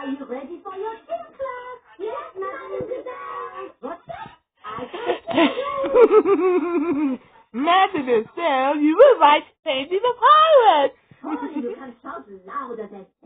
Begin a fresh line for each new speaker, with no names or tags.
Are you ready for your gym class? Yes, Madam Isabel. What's that? I can't hear you.
Madam Isabel, you would like to change the pilot.
Oh, you can shout louder than